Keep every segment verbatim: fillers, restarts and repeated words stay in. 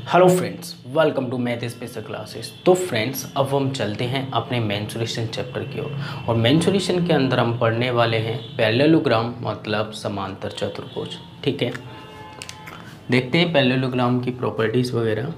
Hello friends, welcome to math special classes. तो friends, अब हम चलते हैं अपने मेंसुरेशन चैप्टर की ओर और, और मेंसुरेशन के अंदर हम पढ़ने वाले हैं पैरेललोग्राम मतलब समांतर चतुर्भुज। ठीक है, देखते हैं पैरेललोग्राम की प्रॉपर्टीज़ वगैरह।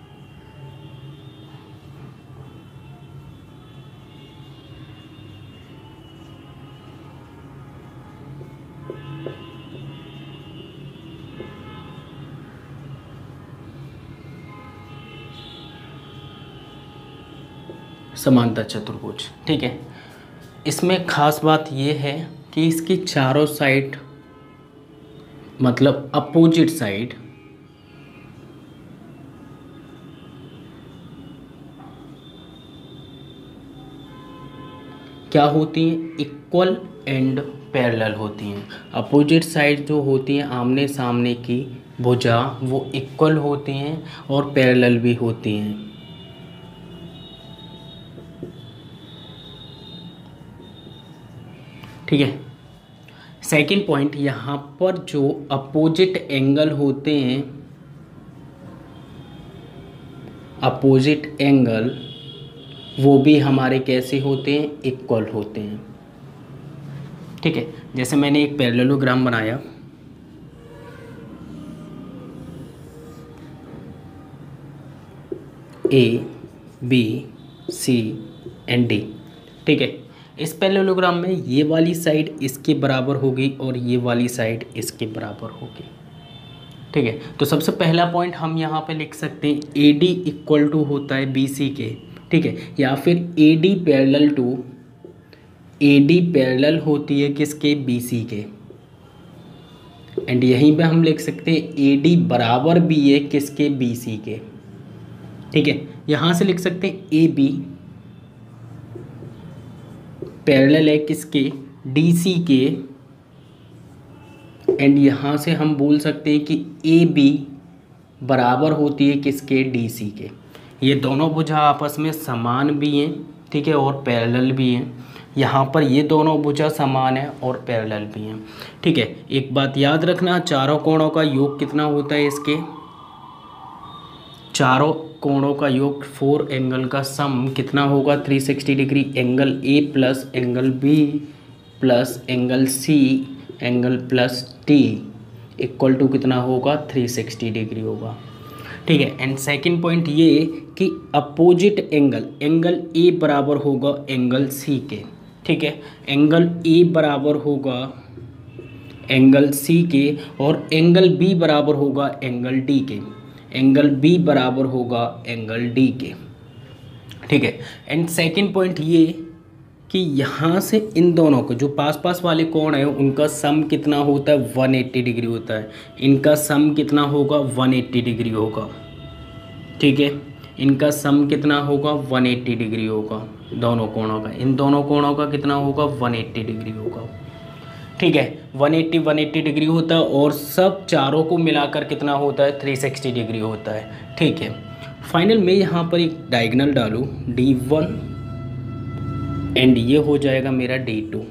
समांतर चतुर्भुज, ठीक है। इसमें खास बात यह है कि इसकी चारों साइड मतलब अपोजिट साइड क्या होती हैं, इक्वल एंड पैरेलल होती हैं। अपोजिट साइड जो होती हैं, आमने सामने की भुजा, वो इक्वल होती हैं और पैरेलल भी होती हैं। ठीक है। सेकंड पॉइंट, यहाँ पर जो अपोजिट एंगल होते हैं, अपोजिट एंगल वो भी हमारे कैसे होते हैं, इक्वल होते हैं। ठीक है, जैसे मैंने एक पैरेललोग्राम बनाया, A B C and D. ठीक है, इस पैरेललोग्राम में ये वाली साइड इसके बराबर होगी और ये वाली साइड इसके बराबर होगी। ठीक है, तो सबसे पहला पॉइंट हम यहाँ पे लिख सकते हैं, ए डी इक्वल टू होता है बी सी के। ठीक है, या फिर A D parallel to, A D parallel होती है किसके, बी सी के। एंड यहीं पे हम लिख सकते हैं ए डी बराबर भी है किसके, बी सी के। ठीक है, यहाँ से लिख सकते हैं ए बी पैरेलल है किसके, डी सी के। एंड यहाँ से हम बोल सकते हैं कि ए बी बराबर होती है किसके, डी सी के। ये दोनों भुजा आपस में समान भी हैं, ठीक है, और पैरेलल भी हैं। यहाँ पर ये दोनों भुजा समान है और पैरेलल भी हैं। ठीक है, एक बात याद रखना, चारों कोणों का योग कितना होता है, इसके चारों कोणों का योग, फोर एंगल का सम कितना होगा, three sixty degree. Angle A plus angle B plus angle C angle plus T equal to कितना होगा, थ्री सिक्सटी डिग्री होगा। ठीक है, एंड सेकंड पॉइंट ये कि अपोजिट एंगल, एंगल ए बराबर होगा एंगल सी के। ठीक है, एंगल ए बराबर होगा एंगल सी के और एंगल बी बराबर होगा एंगल डी के। एंगल बी बराबर होगा एंगल डी के। ठीक है, एंड सेकंड पॉइंट ये कि यहाँ से इन दोनों को, जो पास पास वाले कोण है, उनका सम कितना होता है, वन एट्टी डिग्री होता है। इनका सम कितना होगा, वन एट्टी डिग्री होगा। ठीक है, इनका सम कितना होगा, वन एट्टी डिग्री होगा। दोनों कोणों का, इन दोनों कोणों का कितना होगा, वन एट्टी डिग्री होगा। ठीक है, one eighty one eighty degree होता है और सब चारों को मिलाकर कितना होता है, थ्री सिक्सटी डिग्री होता है। ठीक है, फाइनल में यहाँ पर एक डायगोनल डालूँ, डी वन एंड ये हो जाएगा मेरा डी टू।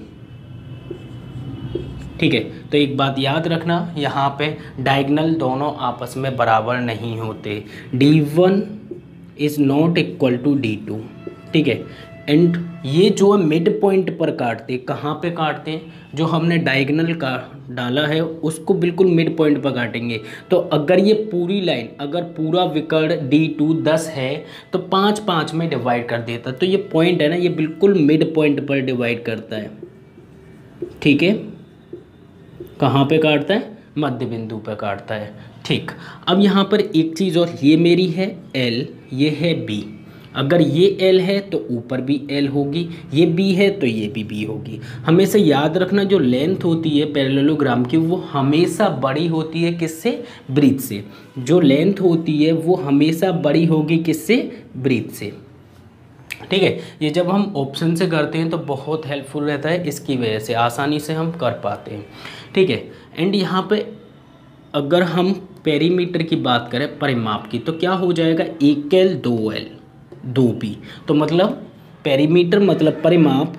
ठीक है, तो एक बात याद रखना, यहाँ पे डायगोनल दोनों आपस में बराबर नहीं होते। D one is not equal to D two. ठीक है, एंड ये जो है मिड पॉइंट पर काटते, कहाँ पे काटते हैं, जो हमने डायगोनल का डाला है उसको बिल्कुल मिड पॉइंट पर काटेंगे। तो अगर ये पूरी लाइन, अगर पूरा विकर्ण डी टू दस है तो पाँच पाँच में डिवाइड कर देता, तो ये पॉइंट है ना, ये बिल्कुल मिड पॉइंट पर डिवाइड करता है। ठीक है, कहाँ पे काटता है, मध्य बिंदु पर काटता है। ठीक, अब यहाँ पर एक चीज़ और, ये मेरी है एल, ये है बी। अगर ये L है तो ऊपर भी L होगी, ये B है तो ये भी B होगी। हमेशा याद रखना, जो लेंथ होती है पैरेललोग्राम की, वो हमेशा बड़ी होती है किससे, ब्रीथ से। जो लेंथ होती है वो हमेशा बड़ी होगी किससे, ब्रीथ से। ठीक है, ये जब हम ऑप्शन से करते हैं तो बहुत हेल्पफुल रहता है, इसकी वजह से आसानी से हम कर पाते हैं। ठीक है, एंड यहाँ पे अगर हम पेरीमीटर की बात करें, परिमाप की, तो क्या हो जाएगा, एक एल दो एल दो पी। तो मतलब पेरीमीटर मतलब परिमाप,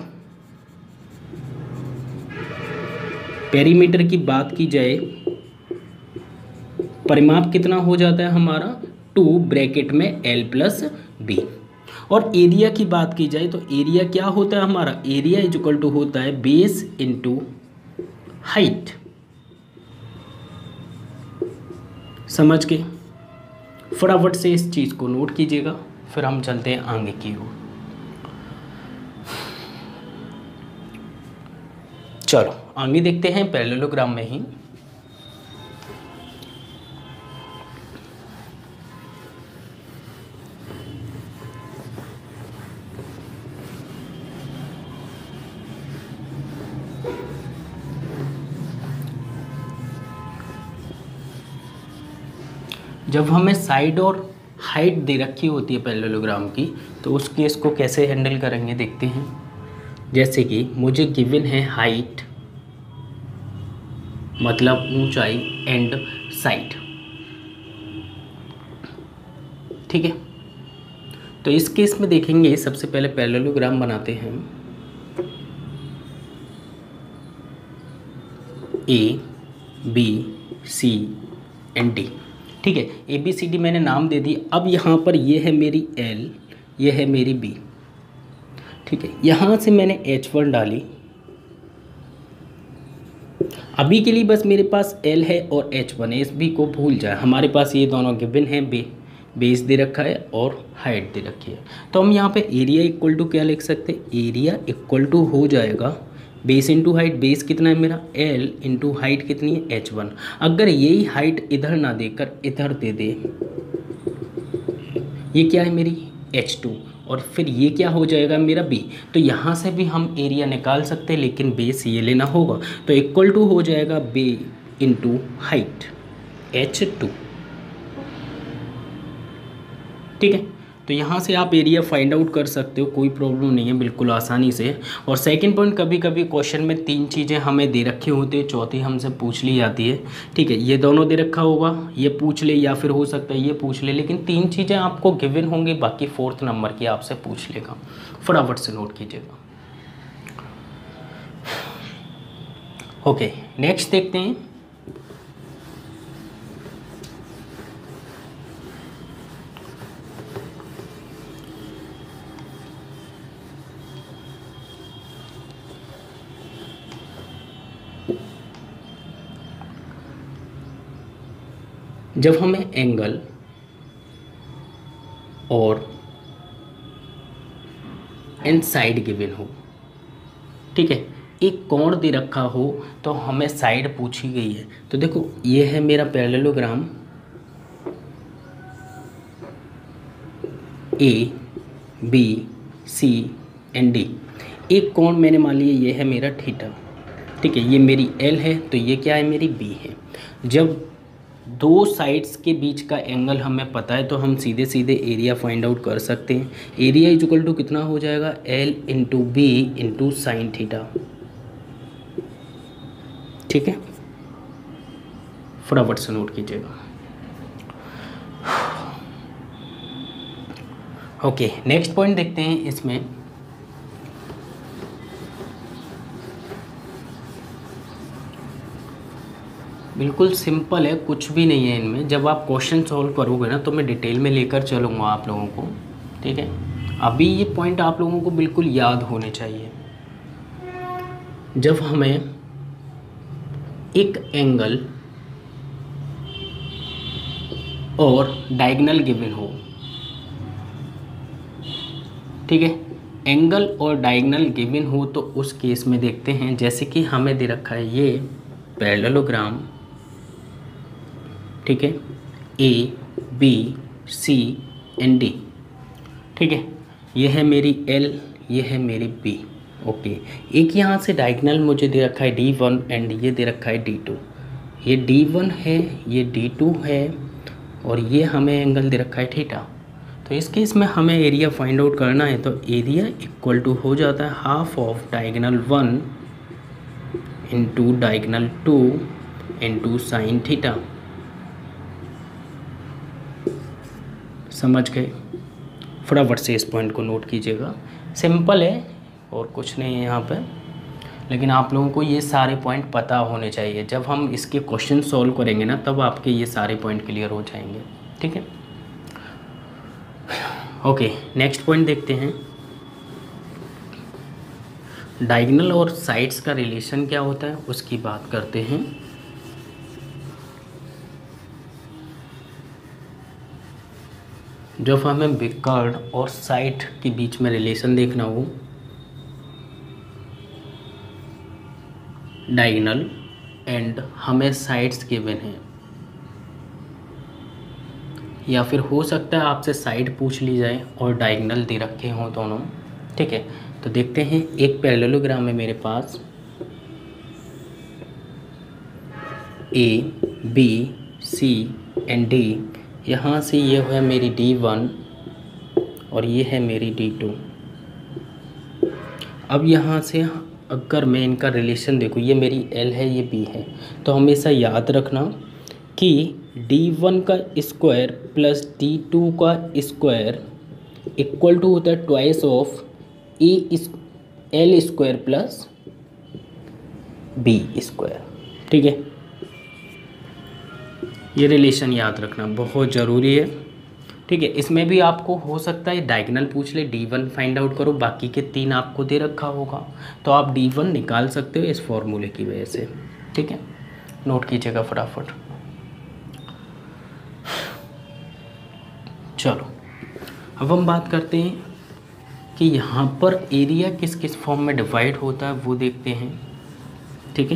पेरीमीटर की बात की जाए, परिमाप कितना हो जाता है हमारा, टू ब्रैकेट में एल प्लस बी। और एरिया की बात की जाए तो एरिया क्या होता है हमारा, एरिया इज इक्वल टू होता है बेस इंटू हाइट। समझ के फटाफट से इस चीज़ को नोट कीजिएगा, फिर हम चलते हैं आगे की ओर। चलो आगे देखते हैं पैरेललोग्राम में ही। जब हमें साइड और हाइट दे रखी होती है पैरेललोग्राम की, तो उस केस को कैसे हैंडल करेंगे देखते हैं। जैसे कि मुझे गिवन है हाइट मतलब ऊंचाई एंड साइड, ठीक है। तो इस केस में देखेंगे सबसे पहले पैरेललोग्राम बनाते हैं। A B C and D, ठीक है। ए बी सी डी मैंने नाम दे दी। अब यहाँ पर ये है मेरी एल, ये है मेरी बी, ठीक है। यहाँ से मैंने एच वन डाली। अभी के लिए बस मेरे पास एल है और एच वन है, एस बी को भूल जाए। हमारे पास ये दोनों गिवन है, बे बेस दे रखा है और हाइट दे रखी है। तो हम यहाँ पे एरिया इक्वल टू क्या लिख सकते हैं, एरिया इक्वल टू हो जाएगा बेस इंटू हाइट। बेस कितना है मेरा एल, इंटू हाइट कितनी है एच वन। अगर यही हाइट इधर ना देकर इधर दे दे, ये क्या है मेरी एच टू, और फिर ये क्या हो जाएगा मेरा बी। तो यहाँ से भी हम एरिया निकाल सकते हैं, लेकिन बेस ये लेना होगा। तो इक्वल टू हो जाएगा बे इंटू हाइट एच टू, ठीक है। तो यहाँ से आप एरिया फाइंड आउट कर सकते हो, कोई प्रॉब्लम नहीं है, बिल्कुल आसानी से। और सेकंड पॉइंट, कभी कभी क्वेश्चन में तीन चीज़ें हमें दे रखी होती है, चौथी हमसे पूछ ली जाती है, ठीक है। ये दोनों दे रखा होगा, ये पूछ ले, या फिर हो सकता है ये पूछ ले, लेकिन तीन चीज़ें आपको गिवन होंगी, बाकी फोर्थ नंबर की आपसे पूछ लेगा। फटाफट से नोट कीजिएगा। ओके, नेक्स्ट देखते हैं। जब हमें एंगल और एंड साइड गिवन हो, ठीक है, एक कोण दे रखा हो, तो हमें साइड पूछी गई है। तो देखो ये है मेरा parallelogram A B C and D. एक कोण मैंने मान लिया ये है मेरा थीटा, ठीक है। ये मेरी एल है, तो ये क्या है मेरी बी है। जब दो साइड्स के बीच का एंगल हमें पता है, तो हम सीधे सीधे एरिया फाइंड आउट कर सकते हैं। एरिया इज इक्वल टू कितना हो जाएगा, L into B into sine theta, ठीक है। फटाफट से नोट कीजिएगा। ओके, नेक्स्ट पॉइंट देखते हैं। इसमें बिल्कुल सिंपल है, कुछ भी नहीं है इनमें। जब आप क्वेश्चन सॉल्व करोगे ना, तो मैं डिटेल में लेकर चलूँगा आप लोगों को, ठीक है। अभी ये पॉइंट आप लोगों को बिल्कुल याद होने चाहिए। जब हमें एक एंगल और डायगोनल गिवन हो, ठीक है, एंगल और डायगोनल गिवन हो, तो उस केस में देखते हैं। जैसे कि हमें दे रखा है ये पैरेललोग्राम, ठीक है, A B C and D, ठीक है। ये है मेरी एल, ये है मेरी बी, ओके। एक यहाँ से डायगोनल मुझे दे रखा है डी वन एंड ये दे रखा है डी टू। ये डी वन है, ये डी टू है, और ये हमें एंगल दे रखा है थीटा। तो इस केस में हमें एरिया फाइंड आउट करना है। तो एरिया इक्वल टू हो जाता है half of diagonal one into diagonal two into sine theta. समझ गए? फटाफट से इस पॉइंट को नोट कीजिएगा। सिंपल है और कुछ नहीं है यहाँ पे, लेकिन आप लोगों को ये सारे पॉइंट पता होने चाहिए। जब हम इसके क्वेश्चन सॉल्व करेंगे ना, तब आपके ये सारे पॉइंट क्लियर हो जाएंगे, ठीक है। ओके, नेक्स्ट पॉइंट देखते हैं। डायगोनल और साइड्स का रिलेशन क्या होता है उसकी बात करते हैं। जब हमें बिकर्ड और साइड के बीच में रिलेशन देखना हो, डायगोनल एंड हमें साइड्स गिवन है, या फिर हो सकता है आपसे साइड पूछ ली जाए और डायगोनल दे रखे हों दोनों, ठीक है। तो देखते हैं, एक पैरेललोग्राम है मेरे पास, A B C and D. यहाँ से ये है मेरी डी वन और ये है मेरी डी टू। अब यहाँ से अगर मैं इनका रिलेशन देखूँ, ये मेरी एल है, ये बी है, तो हमेशा याद रखना कि डी वन का स्क्वायर प्लस डी टू का स्क्वायर इक्वल टू होता है twice of A L square plus B square, ठीक है। ये रिलेशन याद रखना बहुत ज़रूरी है, ठीक है। इसमें भी आपको हो सकता है डायगोनल पूछ ले, डी वन फाइंड आउट करो, बाकी के तीन आपको दे रखा होगा तो आप डी वन निकाल सकते हो इस फॉर्मूले की वजह से, ठीक है। नोट कीजिएगा फटाफट। चलो अब हम बात करते हैं कि यहाँ पर एरिया किस किस फॉर्म में डिवाइड होता है वो देखते हैं, ठीक है।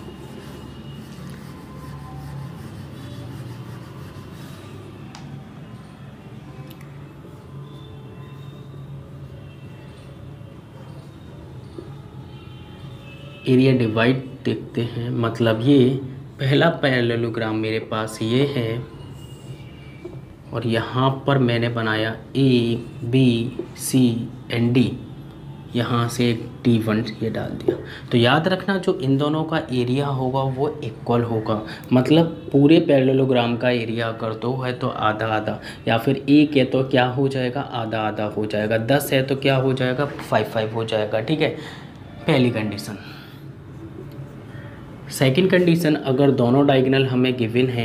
एरिया डिवाइड देखते हैं, मतलब ये पहला पैरेललोग्राम मेरे पास ये है और यहाँ पर मैंने बनाया A B C and D, यहाँ से एक डी वन ये डाल दिया। तो याद रखना जो इन दोनों का एरिया होगा वो इक्वल होगा, मतलब पूरे पैरेललोग्राम का एरिया अगर दो है तो आधा आधा, या फिर एक है तो क्या हो जाएगा आधा आधा हो जाएगा, दस है तो क्या हो जाएगा फाइव फाइव हो जाएगा, ठीक है। पहली कंडीशन। सेकंड कंडीशन, अगर दोनों डायगोनल हमें गिवन है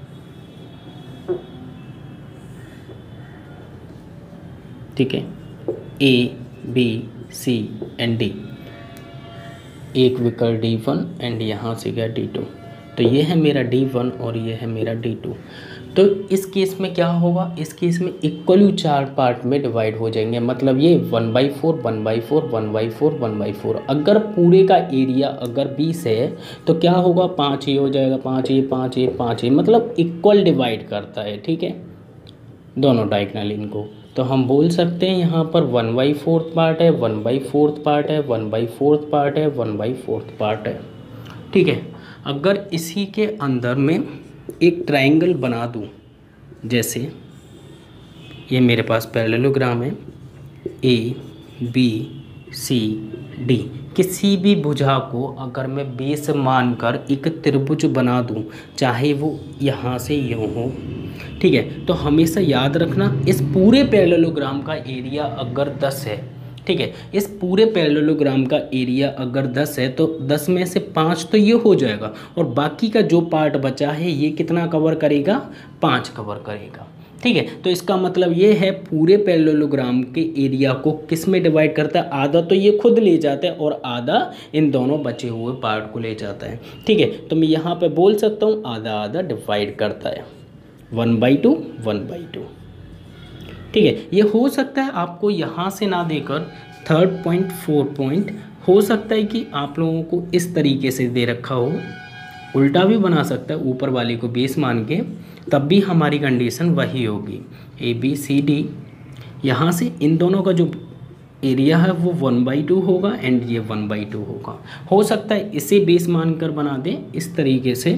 ठीक है, A B C and D, एक विकल्प डी वन एंड यहाँ से गया डी टू, तो ये है मेरा डी वन और ये है मेरा डी टू। तो इस केस में क्या होगा, इस केस में इक्वली चार पार्ट में डिवाइड हो जाएंगे, मतलब ये one by four one by four one by four one by four. अगर पूरे का एरिया अगर बीस है तो क्या होगा, पाँच ही हो जाएगा, पाँच ही पाँच ही पाँच ही, मतलब इक्वल डिवाइड करता है, ठीक है, दोनों डायगोनल इनको। तो हम बोल सकते हैं यहाँ पर वन बाई फोर्थ पार्ट है, वन बाई फोर्थ पार्ट है, वन बाई फोर्थ पार्ट है, वन बाई फोर्थ पार्ट है, ठीक है। अगर इसी के अंदर में एक ट्रायंगल बना दूँ, जैसे ये मेरे पास पैरेललोग्राम है ए बी सी डी, किसी भी भुजा को अगर मैं बेस मानकर एक त्रिभुज बना दूं, चाहे वो यहाँ से यूँ हो, ठीक है, तो हमेशा याद रखना इस पूरे पैरेललोग्राम का एरिया अगर दस है, ठीक है, इस पूरे पैरेललोग्राम का एरिया अगर दस है तो दस में से पाँच तो ये हो जाएगा और बाकी का जो पार्ट बचा है ये कितना कवर करेगा, पाँच कवर करेगा, ठीक है। तो इसका मतलब ये है पूरे पैरेललोग्राम के एरिया को किस में डिवाइड करता है, आधा तो ये खुद ले जाता है और आधा इन दोनों बचे हुए पार्ट को ले जाता है, ठीक है। तो मैं यहाँ पे बोल सकता हूँ आधा आधा डिवाइड करता है, one by two one by two, ठीक है। ये हो सकता है आपको यहाँ से ना देकर थर्ड पॉइंट फोर पॉइंट हो सकता है कि आप लोगों को इस तरीके से दे रखा हो, उल्टा भी बना सकता है ऊपर वाले को बेस मान के, तब भी हमारी कंडीशन वही होगी ए बी सी डी। यहाँ से इन दोनों का जो एरिया है वो वन बाई टू होगा एंड ये वन बाई टू होगा। हो सकता है इसे बेस मानकर बना दें इस तरीके से,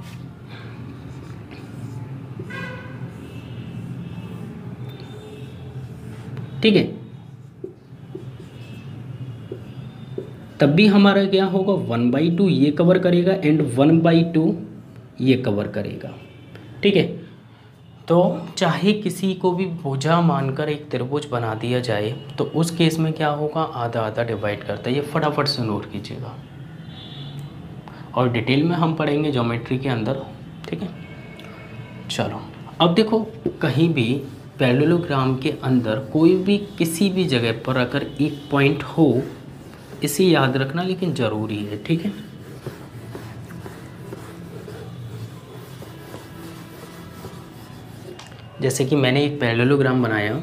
ठीक है, तब भी हमारा क्या होगा वन बाई टू ये कवर करेगा एंड वन बाई टू ये कवर करेगा, ठीक है। तो चाहे किसी को भी भुजा मानकर एक त्रिभुज बना दिया जाए तो उस केस में क्या होगा, आधा आधा डिवाइड करता है। ये फटाफट से नोट कीजिएगा और डिटेल में हम पढ़ेंगे ज्योमेट्री के अंदर, ठीक है। चलो अब देखो, कहीं भी पैरेललोग्राम के अंदर कोई भी किसी भी जगह पर अगर एक पॉइंट हो, इसे याद रखना लेकिन ज़रूरी है, ठीक है। जैसे कि मैंने एक पैरेललोग्राम बनाया,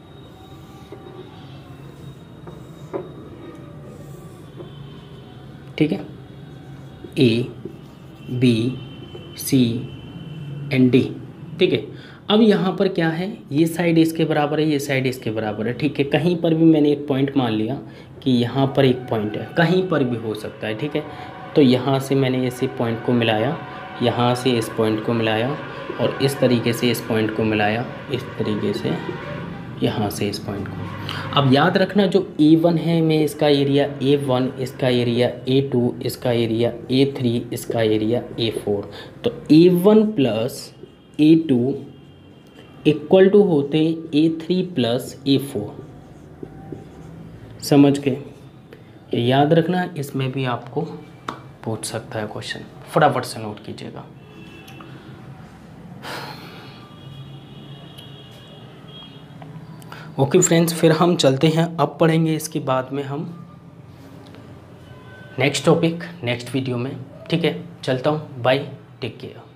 ठीक है, A B C and D, ठीक है। अब यहाँ पर क्या है, ये साइड इसके बराबर है, ये साइड इसके बराबर है, ठीक है। कहीं पर भी मैंने एक पॉइंट मान लिया कि यहाँ पर एक पॉइंट है, कहीं पर भी हो सकता है, ठीक है। तो यहाँ से मैंने इसी पॉइंट को मिलाया, यहाँ से इस पॉइंट को मिलाया और इस तरीके से इस पॉइंट को मिलाया, इस तरीके से यहाँ से इस पॉइंट को। अब याद रखना जो ए वन है मैं इसका एरिया ए वन, इसका एरिया ए टू, इसका एरिया ए थ्री, इसका एरिया ए फोर। तो A one plus A two equal to होते A three plus A four. समझ गए? याद रखना, इसमें भी आपको पूछ सकता है क्वेश्चन, फटाफट से नोट कीजिएगा। ओके फ्रेंड्स, फिर हम चलते हैं, अब पढ़ेंगे इसके बाद में हम नेक्स्ट टॉपिक नेक्स्ट वीडियो में, ठीक है। चलता हूँ, बाय, टेक केयर।